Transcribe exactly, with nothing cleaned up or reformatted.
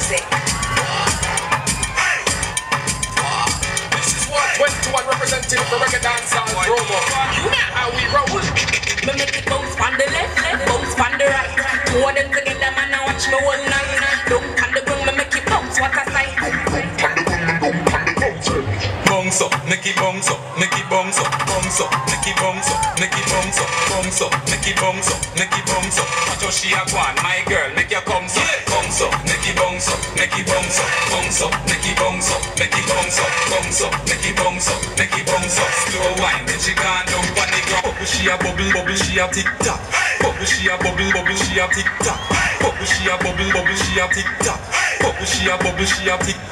music. This is what twenty-one representing for reggae dancehall promo. You know how we roll. Me make it bounce on the left, left, bounce on the right. Two of them together, man, I watch me one night. Don't on the ground, me make it bounce, what a sight. Bounce up, make it bounce up, make it bounce up, bounce up, make it bounce up, make it bounce up, bounce up, make it bounce up, make it bounce up. Watch how she a go on, my girl, make your come up, bounce up, make it bounce up, make it bounce up, bounce up, make it bounce up, make it bounce up, bounce up, make it bounce up, make it bounce up. Slow wine, then she gone down on the ground. Bubble she a bubble, bubble she a tick tock. Bubble she a bubble, bubble she a tick tock. Bubble she a bubble, bubble she a tick tock. Bubble she a bubble, she a tick